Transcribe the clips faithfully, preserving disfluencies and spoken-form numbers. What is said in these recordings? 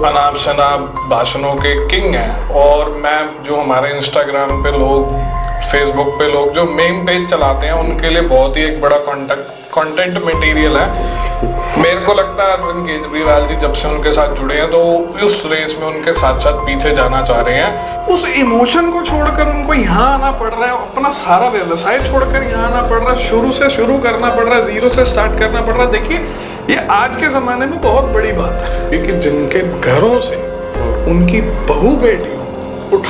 अनाप शनाप भाषणों के किंग हैं। और मैं जो हमारे इंस्टाग्राम पे लोग, फेसबुक पे लोग जो मेम पेज चलाते हैं, उनके लिए बहुत ही एक बड़ा कॉन्टेक्ट कंटेंट मटेरियल है। मेरे को लगता है अरविंद केजरीवाल जी जब से उनके साथ जुड़े हैं तो उस रेस में उनके साथ साथ पीछे जाना चाह रहे हैं। उस इमोशन को छोड़कर उनको यहाँ आना पड़ रहा है, अपना सारा व्यवसाय छोड़कर यहाँ आना पड़ रहा है, शुरू से शुरू करना पड़ रहा है, जीरो से स्टार्ट करना पड़ रहा है। देखिए, ये आज के ज़माने में बहुत बड़ी बात है, क्योंकि जिनके घरों से उनकी बहू बेटियों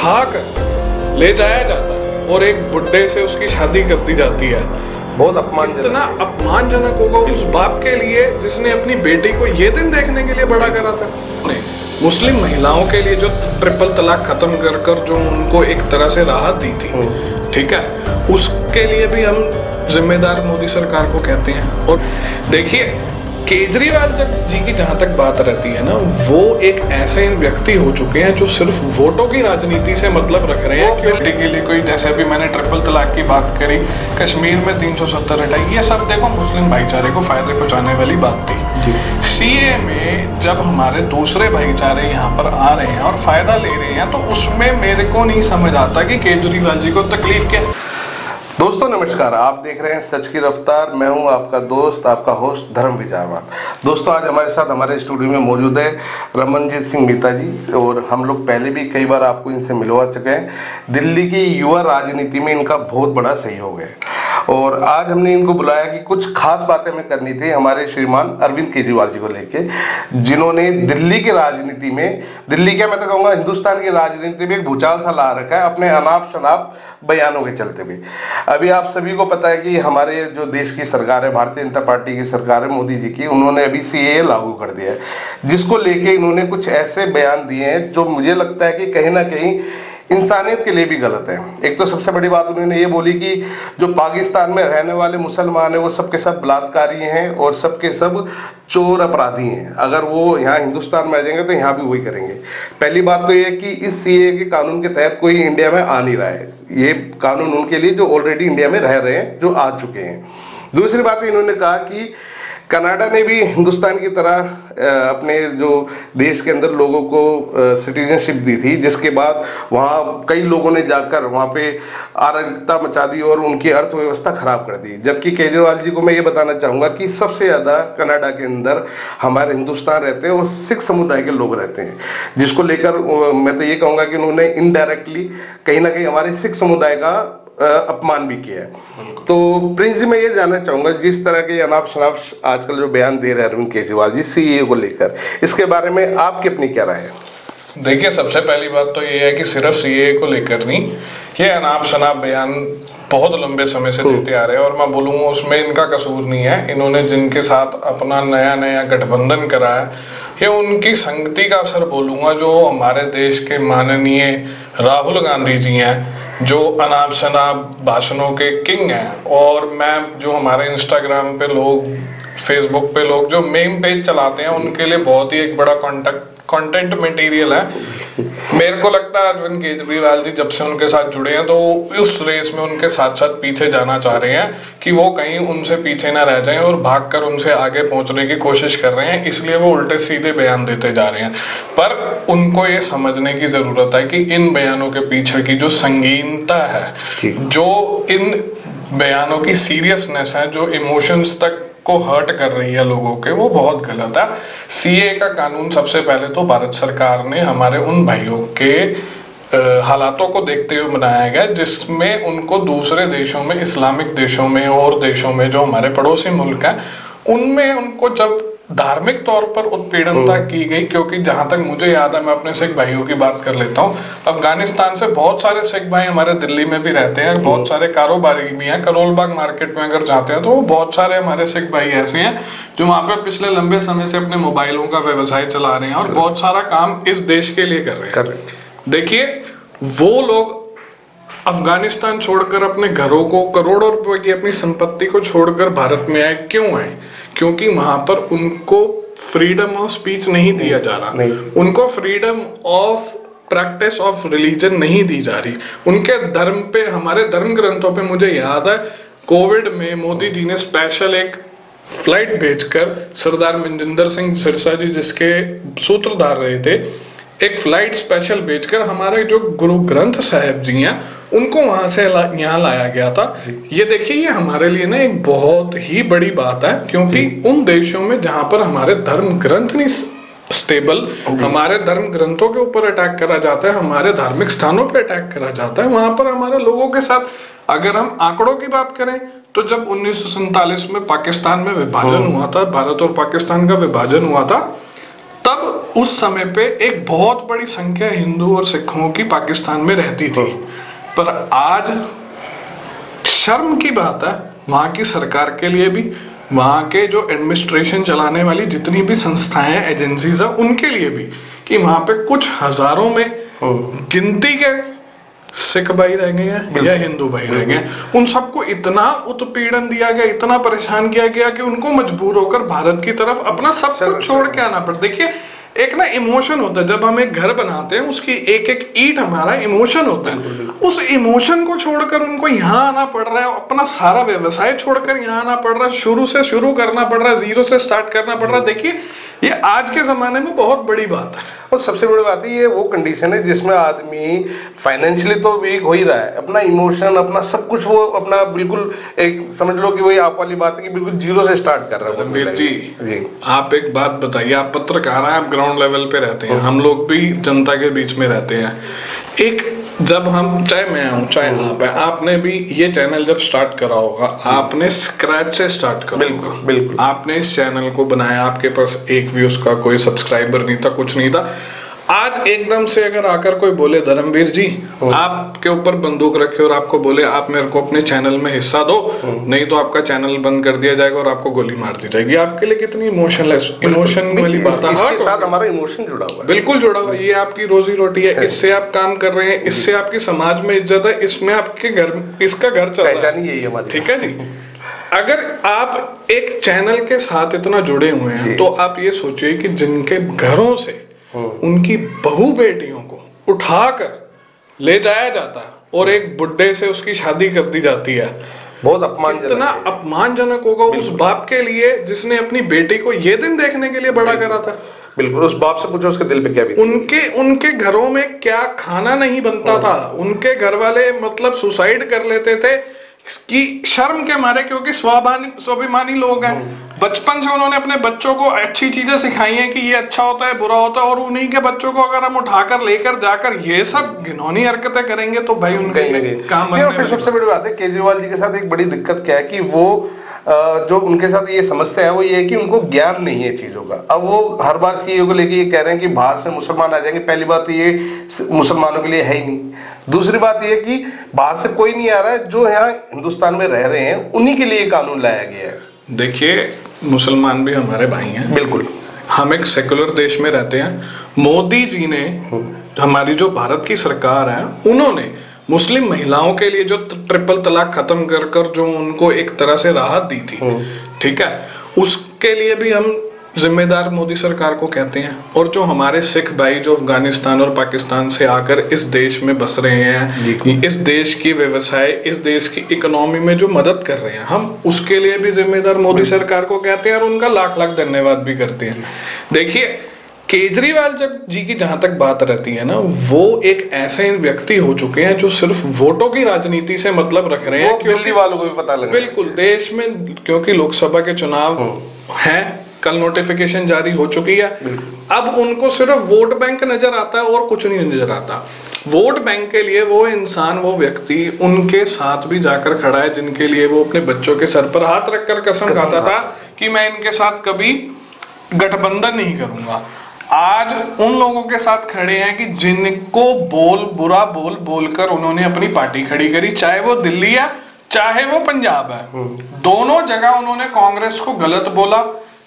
उठाकर ले जाया जाता है और एक बुड्ढे से उसकी शादी कर दी जाती है, बहुत अपमानजनक, इतना अपमानजनक होगा उस बाप के लिए जिसने अपनी बेटी को ये दिन देखने के लिए बड़ा करा था। नहीं, मुस्लिम महिलाओं के लिए जो ट्रिपल तलाक खत्म कर कर जो उनको एक तरह से राहत दी थी, ठीक है, उसके लिए भी हम जिम्मेदार मोदी सरकार को कहते हैं। और देखिए, केजरीवाल जी की जहाँ तक बात रहती है ना, वो एक ऐसे व्यक्ति हो चुके हैं जो सिर्फ वोटों की राजनीति से मतलब रख रहे हैं। क्योंकि के लिए कोई, जैसे अभी मैंने ट्रिपल तलाक की बात करी, कश्मीर में तीन सौ सत्तर हटाई, ये सब देखो मुस्लिम भाईचारे को फायदे पहुंचाने वाली बात थी। सीए में जब हमारे दूसरे भाईचारे यहाँ पर आ रहे हैं और फायदा ले रहे हैं, तो उसमें मेरे को नहीं समझ आता कि केजरीवाल जी को तकलीफ क्या। दोस्तों नमस्कार, आप देख रहे हैं सच की रफ्तार। मैं हूं आपका दोस्त, आपका होस्ट धर्म विचारवान। दोस्तों, आज हमारे साथ हमारे स्टूडियो में मौजूद है रमनजीत सिंह मेहता जी, और हम लोग पहले भी कई बार आपको इनसे मिलवा चुके हैं। दिल्ली की युवा राजनीति में इनका बहुत बड़ा सहयोग है, और आज हमने इनको बुलाया कि कुछ खास बातें हमें करनी थी हमारे श्रीमान अरविंद केजरीवाल जी को लेके, जिन्होंने दिल्ली की राजनीति में, दिल्ली क्या मैं तो कहूँगा हिंदुस्तान की राजनीति में एक भूचाल सा ला रखा है अपने अनाप शनाप बयानों के चलते हुए। अभी आप सभी को पता है कि हमारे जो देश की सरकार है, भारतीय जनता पार्टी की सरकार है मोदी जी की, उन्होंने अभी सीएए लागू कर दिया है, जिसको लेके इन्होंने कुछ ऐसे बयान दिए हैं जो मुझे लगता है कि कहीं ना कहीं इंसानियत के लिए भी गलत है। एक तो सबसे बड़ी बात उन्होंने ये बोली कि जो पाकिस्तान में रहने वाले मुसलमान हैं वो सब के सब बलात्कारी हैं और सब के सब चोर अपराधी हैं, अगर वो यहाँ हिंदुस्तान में आ जाएंगे तो यहाँ भी वही करेंगे। पहली बात तो ये कि इस सीए के कानून के तहत कोई इंडिया में आ नहीं रहा है, ये कानून उनके लिए जो ऑलरेडी इंडिया में रह रहे हैं, जो आ चुके हैं। दूसरी बात इन्होंने कहा कि कनाडा ने भी हिंदुस्तान की तरह अपने जो देश के अंदर लोगों को सिटीजनशिप दी थी, जिसके बाद वहाँ कई लोगों ने जाकर वहाँ पे अराजकता मचा दी और उनकी अर्थव्यवस्था खराब कर दी। जबकि केजरीवाल जी को मैं ये बताना चाहूँगा कि सबसे ज़्यादा कनाडा के अंदर हमारे हिंदुस्तान रहते हैं और सिख समुदाय के लोग रहते हैं, जिसको लेकर मैं तो ये कहूँगा कि उन्होंने इनडायरेक्टली कहीं ना कहीं हमारे सिख समुदाय का अपमान भी किया है। तो प्रिंस जी, मैं ये जानना चाहूँगा, जिस तरह के अनाप शनाप आजकल जो बयान दे रहे हैं अरविंद केजरीवाल जी सीए को लेकर, इसके बारे में आपकी अपनी क्या राय है? देखिए, सबसे पहली बात तो ये है कि सिर्फ सीए को लेकर नहीं, ये अनाप शनाप बयान बहुत लंबे समय से देते आ रहे हैं, और मैं बोलूँगा उसमें इनका कसूर नहीं है। इन्होंने जिनके साथ अपना नया नया गठबंधन करा है, ये उनकी संगति का असर बोलूँगा, जो हमारे देश के माननीय राहुल गांधी जी हैं, जो अनाप शनाप भाषणों के किंग हैं। और मैं जो हमारे इंस्टाग्राम पे लोग, फेसबुक पे लोग जो मेम पेज चलाते हैं, उनके लिए बहुत ही एक बड़ा कॉन्टेक्ट कंटेंट मटेरियल है। मेरे को लगता है अरविंद केजरीवाल जी जब से उनके साथ जुड़े हैं तो उस रेस में उनके साथ साथ पीछे जाना चाह रहे हैं कि वो कहीं उनसे पीछे ना रह जाएं और भागकर उनसे आगे पहुंचने की कोशिश कर रहे हैं, इसलिए वो उल्टे सीधे बयान देते जा रहे हैं। पर उनको ये समझने की ज़रूरत है कि इन बयानों के पीछे की जो संगीनता है, जो इन बयानों की सीरियसनेस है, जो इमोशंस तक को हर्ट कर रही है लोगों के, वो बहुत गलत है। सीए का कानून सबसे पहले तो भारत सरकार ने हमारे उन भाइयों के हालातों को देखते हुए बनाया गया जिसमें उनको दूसरे देशों में, इस्लामिक देशों में और देशों में जो हमारे पड़ोसी मुल्क हैं, उनमें उनको जब धार्मिक तौर पर उत्पीड़नता की गई। क्योंकि जहां तक मुझे याद है, मैं अपने सिख भाइयों की बात कर लेता हूं, अफगानिस्तान से बहुत सारे सिख भाई हमारे दिल्ली में भी रहते हैं, बहुत सारे कारोबारी भी हैं। करोल बाग मार्केट में अगर जाते हैं तो बहुत सारे हमारे सिख भाई ऐसे हैं जो वहां पे पिछले लंबे समय से अपने मोबाइलों का व्यवसाय चला रहे हैं और बहुत सारा काम इस देश के लिए कर रहे हैं। देखिए, वो लोग अफगानिस्तान छोड़कर अपने घरों को, करोड़ों रुपए की अपनी संपत्ति को छोड़कर भारत में आए। क्यों आए? क्योंकि वहां पर उनको फ्रीडम ऑफ स्पीच नहीं दिया जा रहा, उनको freedom of practice of religion नहीं दी जा रही। उनके धर्म पे, हमारे धर्म ग्रंथों पे, मुझे याद है कोविड में मोदी जी ने स्पेशल एक फ्लाइट भेजकर सरदार मनजिंदर सिंह सिरसा जी जिसके सूत्रधार रहे थे, एक फ्लाइट स्पेशल भेजकर हमारे जो गुरु ग्रंथ साहिब जी हैं उनको वहां से ला, यहाँ लाया गया था। ये देखिए, ये हमारे लिए ना एक बहुत ही बड़ी बात है, क्योंकि उन देशों में जहां पर हमारे धर्म ग्रंथ नहीं स्टेबल, हमारे धर्म ग्रंथों के ऊपर अटैक करा जाता है, हमारे धार्मिक स्थानों पर अटैक करा जाता है, वहां पर हमारे लोगों के साथ, अगर हम आंकड़ों की बात करें तो जब उन्नीस सौ सैंतालीस में पाकिस्तान में विभाजन हुआ था, भारत और पाकिस्तान का विभाजन हुआ था, तब उस समय पे एक बहुत बड़ी संख्या हिंदू और सिखों की पाकिस्तान में रहती थी। पर आज शर्म की बात है वहां की सरकार के लिए भी, वहां के जो एडमिनिस्ट्रेशन चलाने वाली जितनी भी संस्थाएं, एजेंसीज है, उनके लिए भी, कि वहां पे कुछ हजारों में गिनती के सिख भाई रह गए हैं या हिंदू भाई रह गए, उन सबको इतना उत्पीड़न दिया गया, इतना परेशान किया गया कि उनको मजबूर होकर भारत की तरफ अपना सब कुछ छोड़ के आना पड़ा। देखिए, एक ना इमोशन होता है, जब हम एक घर बनाते हैं उसकी एक एक ईंट हमारा इमोशन होता है, उस इमोशन को छोड़कर उनको यहाँ आना पड़ रहा है, अपना सारा व्यवसाय छोड़कर यहाँ आना पड़ रहा है, शुरू से शुरू करना पड़ रहा है, जीरो से स्टार्ट करना पड़ रहा है। देखिए, ये आज के जमाने में बहुत बड़ी बात है। और सबसे बड़ी बात है, ये वो कंडीशन है जिसमें आदमी फाइनेंशियली तो वीक हो ही रहा है, अपना इमोशन, अपना सब कुछ वो अपना बिल्कुल एक समझ लो कि वही आप वाली बात है कि बिल्कुल जीरो से स्टार्ट कर रहा है। रणबीर जी, जी आप एक बात बताइए, आप पत्रकार हैं, आप ग्राउंड लेवल पे रहते हैं, हम लोग भी जनता के बीच में रहते हैं। एक जब हम, चाहे मैं हूँ चाहे आप है, आपने भी ये चैनल जब स्टार्ट करा होगा, आपने स्क्रैच से स्टार्ट करा, बिल्कुल बिल्कुल आपने इस चैनल को बनाया, आपके पास एक व्यूज का कोई सब्सक्राइबर नहीं था, कुछ नहीं था। आज एकदम से अगर आकर कोई बोले धर्मवीर जी आपके ऊपर बंदूक रखे और आपको बोले आप मेरे को अपने चैनल में हिस्सा दो, नहीं तो आपका चैनल बंद कर दिया जाएगा और आपको गोली मार दी जाएगी, आपके लिए कितनी इमोशनलेस इमोशन वाली बात है। इसके साथ हमारा इमोशन जुड़ा हुआ है, बिल्कुल जुड़ा हुआ है। ये आपकी रोजी रोटी है, इससे आप काम कर रहे हैं, इससे आपकी समाज में इज्जत है, इसमें आपके घर, इसका घर चल रहा है, यही हमारी, ठीक है जी। अगर आप एक चैनल के साथ इतना जुड़े हुए हैं तो आप ये सोचिए कि जिनके घरों से उनकी बहू बेटियों को उठाकर ले जाया जाता है और एक बुड्ढे से उसकी शादी कर दी जाती है, बहुत अपमानजनक, कितना अपमानजनक होगा उस बाप के लिए जिसने अपनी बेटी को ये दिन देखने के लिए बड़ा करा था। बिल्कुल, उस बाप से पूछो उसके दिल पे क्या बीती। उनके उनके घरों में क्या खाना नहीं बनता था, उनके घर वाले मतलब सुसाइड कर लेते थे कि शर्म के मारे, क्योंकि स्वाभिमानी स्वाभिमानी लोग हैं। बचपन से उन्होंने अपने बच्चों को अच्छी चीजें सिखाई हैं कि ये अच्छा होता है, बुरा होता है, और उन्हीं के बच्चों को अगर हम उठाकर लेकर जाकर ये सब घिनौनी हरकतें करेंगे तो भाई उनका काम। और फिर सबसे बड़ी बात है, केजरीवाल जी के साथ एक बड़ी दिक्कत क्या है कि वो जो उनके साथ ये समस्या है वो ये है कि उनको ज्ञान नहीं है चीज़ों का। अब वो हर बार सीईओ को लेके ये कह रहे हैं कि बाहर से मुसलमान आ जाएंगे। पहली बात ये मुसलमानों के लिए है ही नहीं। दूसरी बात ये कि बाहर से कोई नहीं आ रहा है, जो यहाँ हिंदुस्तान में रह रहे हैं उन्हीं के लिए कानून लाया गया है। देखिए, मुसलमान भी हमारे भाई हैं, बिल्कुल। हम एक सेकुलर देश में रहते हैं। मोदी जी ने, हमारी जो भारत की सरकार है, उन्होंने मुस्लिम महिलाओं के लिए जो ट्रिपल तलाक खत्म कर कर जो उनको एक तरह से राहत दी थी, ठीक है, उसके लिए भी हम जिम्मेदार मोदी सरकार को कहते हैं। और जो हमारे सिख भाई जो अफगानिस्तान और पाकिस्तान से आकर इस देश में बस रहे हैं, इस देश की व्यवसाय, इस देश की इकोनॉमी में जो मदद कर रहे हैं, हम उसके लिए भी जिम्मेदार मोदी सरकार को कहते हैं और उनका लाख लाख धन्यवाद भी करते हैं। देखिए, केजरीवाल जब जी की जहां तक बात रहती है ना, वो एक ऐसे व्यक्ति हो चुके हैं जो सिर्फ वोटों की राजनीति से मतलब रख रहे हैं, दिल्ली वालों को भी पता लगा। बिल्कुल, देश में क्योंकि लोकसभा के चुनाव हैं, कल नोटिफिकेशन जारी हो चुकी है, अब उनको सिर्फ वोट बैंक नजर आता है और कुछ नहीं नजर आता। वोट बैंक के लिए वो इंसान, वो व्यक्ति उनके साथ भी जाकर खड़ा है जिनके लिए वो अपने बच्चों के सर पर हाथ रखकर कसम खाता था कि मैं इनके साथ कभी गठबंधन नहीं करूंगा। आज उन लोगों के साथ खड़े हैं कि जिनको बोल बुरा बोल बोलकर उन्होंने अपनी पार्टी खड़ी करी, चाहे वो दिल्ली है चाहे वो पंजाब है, दोनों जगह उन्होंने कांग्रेस को गलत बोला,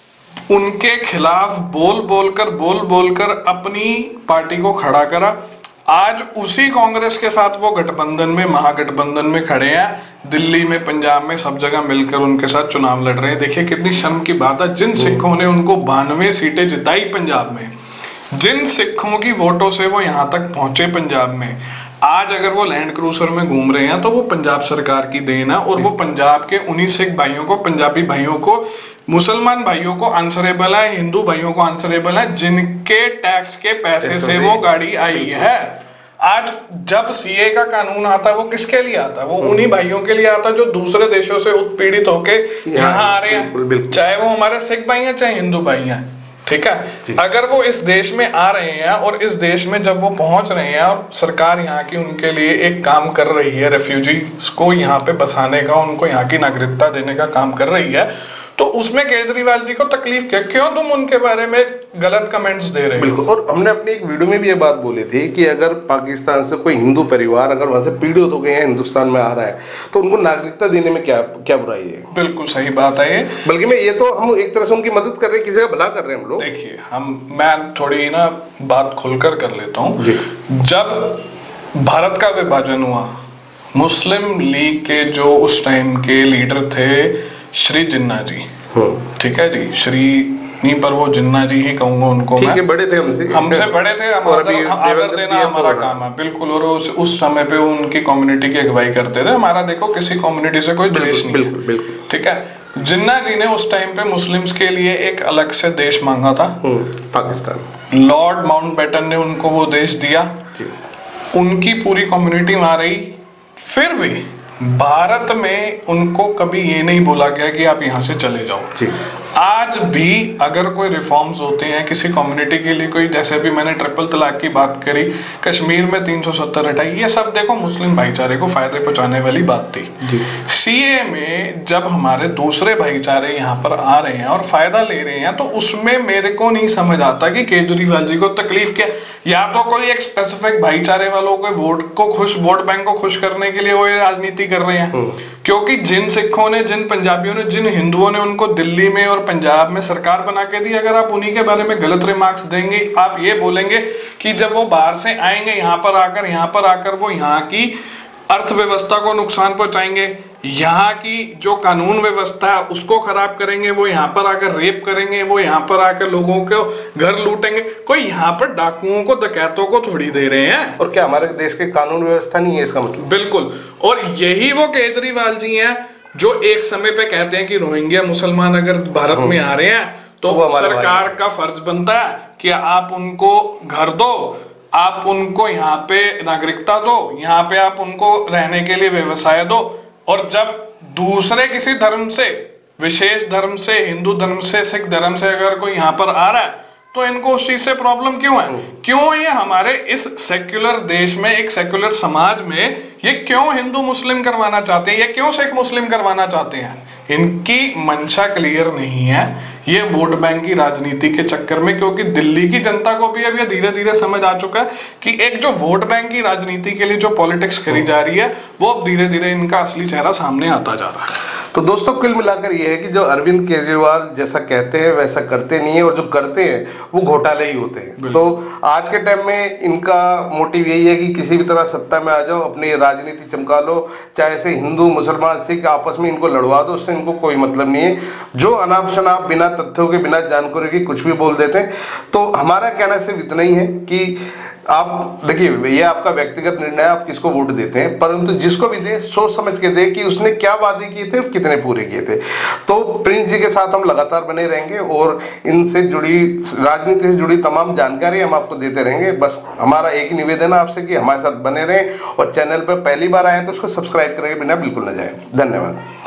उनके खिलाफ बोल बोलकर बोल बोलकर अपनी पार्टी को खड़ा करा। आज उसी कांग्रेस के साथ वो गठबंधन में, महागठबंधन में खड़े हैं, दिल्ली में, पंजाब में, सब जगह मिलकर उनके साथ चुनाव लड़ रहे हैं। देखिए कितनी शर्म की बात है, जिन सिखों ने उनको बानवे सीटें जिताई पंजाब में, जिन सिखों की वोटों से वो यहाँ तक पहुंचे पंजाब में, आज अगर वो लैंड क्रूजर में घूम रहे हैं तो वो पंजाब सरकार की देन है। और वो पंजाब के उन्हीं सिख भाइयों को, पंजाबी भाइयों को मुसलमान भाइयों को आंसरेबल है, हिंदू भाइयों को आंसरेबल है, जिनके टैक्स के पैसे से वो गाड़ी आई है। आज जब सीए का कानून आता है वो किसके लिए आता है? वो उन्हीं भाइयों के लिए आता है जो दूसरे देशों से उत्पीड़ित होके यहाँ आ रहे हैं, चाहे वो हमारे सिख भाई हैं चाहे हिंदू भाई हैं, ठीक है। अगर वो इस देश में आ रहे हैं और इस देश में जब वो पहुंच रहे हैं और सरकार यहाँ की उनके लिए एक काम कर रही है, रेफ्यूजीज को यहाँ पे बसाने का, उनको यहाँ की नागरिकता देने का काम कर रही है, तो उसमें केजरीवाल जी को तकलीफ क्या? क्यों तुम उनके बारे में गलत कमेंट्स दे रहे हो? बिल्कुल। और हमने अपनी एक वीडियो में भी ये बात बोली थी कि अगर पाकिस्तान से कोई हिंदू परिवार अगर वहां से पीड़ित हो गए हैं, हिंदुस्तान में आ रहा है, तो उनको नागरिकता देने में क्या क्या बुराई है? बिल्कुल सही बात है ये। बल्कि मैं ये तो हम एक तरह से उनकी मदद कर रहे हैं, किसी का भला कर रहे हैं हम लोग। देखिए, हम मैं थोड़ी ना बात खुलकर कर लेता हूँ। जब भारत का विभाजन हुआ, मुस्लिम लीग के जो उस टाइम के लीडर थे श्री जिन्ना जी, ठीक है जी, श्री नहीं पर वो जिन्ना जी ही कहूंगा उनको, ठीक है, बड़े थे हमसे हमसे बड़े थे, हम आदर देना हमारा काम है, बिल्कुल। और उस उस समय पे उनकी कम्युनिटी की अगुवाई करते थे। हमारा देखो किसी कम्युनिटी से कोई द्वेष नहीं है, ठीक है। जिन्ना जी ने उस टाइम पे मुस्लिम्स के लिए एक अलग से देश मांगा था, पाकिस्तान। लॉर्ड माउंटबेटन ने उनको वो देश दिया, उनकी पूरी कम्युनिटी वहां रही। फिर भी भारत में उनको कभी ये नहीं बोला गया कि आप यहाँ से चले जाओ। आज भी अगर कोई रिफॉर्म्स होते हैं किसी कम्युनिटी के लिए, कोई जैसे भी मैंने ट्रिपल तलाक की बात करी, कश्मीर में तीन सौ सत्तर हटाई, ये सब देखो मुस्लिम भाईचारे को फायदे पहुंचाने वाली बात थी। सीए में जब हमारे दूसरे भाईचारे यहाँ पर आ रहे हैं और फायदा ले रहे हैं, तो उसमें मेरे को नहीं समझ आता कि केजरीवाल जी को तकलीफ क्या। या तो कोई एक स्पेसिफिक भाईचारे वालों के वोट को खुश, वोट बैंक को खुश करने के लिए वो ये राजनीति कर रहे हैं, क्योंकि जिन सिखों ने, जिन पंजाबियों ने, जिन हिंदुओं ने उनको दिल्ली में और पंजाब में सरकार बना के दी, अगर आप उन्हीं के बारे में गलत रिमार्क्स देंगे, आप ये बोलेंगे कि जब वो बाहर से आएंगे यहाँ पर आकर यहाँ पर आकर वो यहाँ की अर्थव्यवस्था को नुकसान पहुंचाएंगे, यहाँ की जो कानून व्यवस्था है उसको खराब करेंगे, वो यहाँ पर आकर रेप करेंगे, वो यहाँ पर आकर लोगों को घर लूटेंगे। कोई यहाँ पर डाकुओं को, डकैतों को थोड़ी दे रहे हैं। और क्या हमारे देश के कानून व्यवस्था नहीं है इसका मतलब? बिल्कुल। और यही वो केजरीवाल जी हैं जो एक समय पे कहते हैं कि रोहिंग्या मुसलमान अगर भारत में आ रहे हैं तो सरकार का फर्ज बनता है कि आप उनको घर दो, आप उनको यहाँ पे नागरिकता दो, यहाँ पे आप उनको रहने के लिए व्यवसाय दो। और जब दूसरे किसी धर्म से, विशेष धर्म से, हिंदू धर्म से, सिख धर्म से अगर कोई यहाँ पर आ रहा है, तो इनको उस चीज से प्रॉब्लम क्यों है? क्यों ये हमारे इस सेक्युलर देश में, एक सेक्युलर समाज में ये क्यों हिंदू मुस्लिम करवाना चाहते हैं, ये क्यों सिख मुस्लिम करवाना चाहते हैं? इनकी मंशा क्लियर नहीं है, ये वोट बैंक की राजनीति के चक्कर में, क्योंकि दिल्ली की जनता को भी अब ये धीरे धीरे समझ आ चुका है कि एक जो वोट बैंक की राजनीति के लिए जो पॉलिटिक्स करी जा रही है, वो अब धीरे धीरे इनका असली चेहरा सामने आता जा रहा है। तो दोस्तों कुल मिलाकर ये है कि जो अरविंद केजरीवाल जैसा कहते हैं वैसा करते नहीं है, और जो करते हैं वो घोटाले ही होते हैं। तो आज के टाइम में इनका मोटिव यही है कि किसी भी तरह सत्ता में आ जाओ, अपनी राजनीति चमका लो, चाहे से हिंदू मुसलमान सिख आपस में इनको लड़वा दो, उससे इनको कोई मतलब नहीं है। जो अनाप शनाप बिना तथ्यों के, बिना जानकारी के कुछ भी बोल देते हैं। तो हमारा कहना सिर्फ इतना ही है कि आप देखिए, ये आपका व्यक्तिगत निर्णय, आप किसको वोट देते हैं, परंतु जिसको भी दे सोच समझ के दे कि उसने क्या वादे किए थे और कितने पूरे किए थे। तो प्रिंस जी के साथ हम लगातार बने रहेंगे और इनसे जुड़ी, राजनीति से जुड़ी तमाम जानकारी हम आपको देते रहेंगे। बस हमारा एक ही निवेदन है आपसे कि हमारे साथ बने रहें, और चैनल पर पहली बार आए तो उसको सब्सक्राइब करके बिना बिल्कुल न जाए। धन्यवाद।